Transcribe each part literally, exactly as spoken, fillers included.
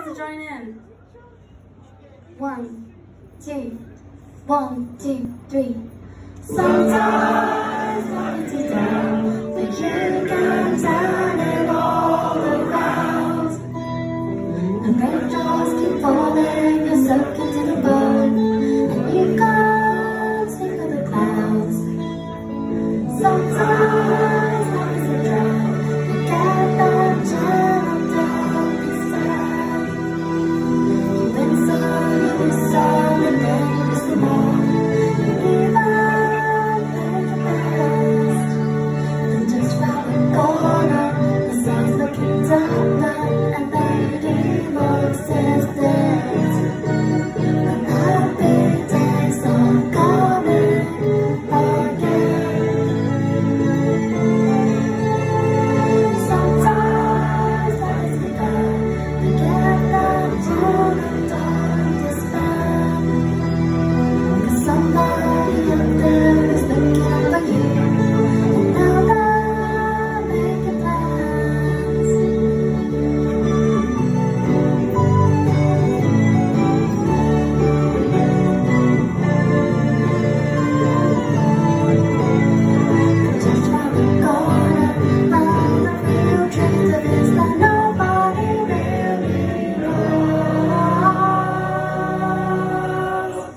to join in. One, two, one, two, three. Sometimes life is down, but you can turn it all around. And raindrops keep falling, you're soaked into the bone, and you can't see for the clouds. Sometimes life is a drought, you get that jam, don't be sad. You win some, you lose some, and then you miss them all. You give up, and the best. Then just round the corner, the sun's looking down, and then you dream of existence. And happy days are coming again. Sometimes life's begun, we get that joy and don't despair. 'Cause somebody out there is looking for you, and now they're making plans. Just round the corner, round the real truth of this that nobody really knows.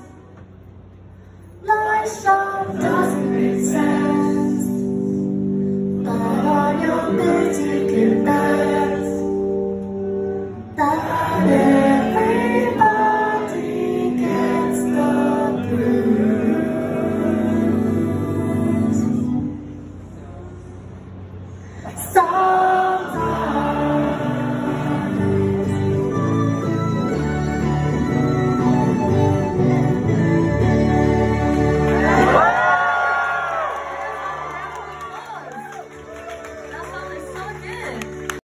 Life sure doesn't make sense, but on your boots you can dance. That is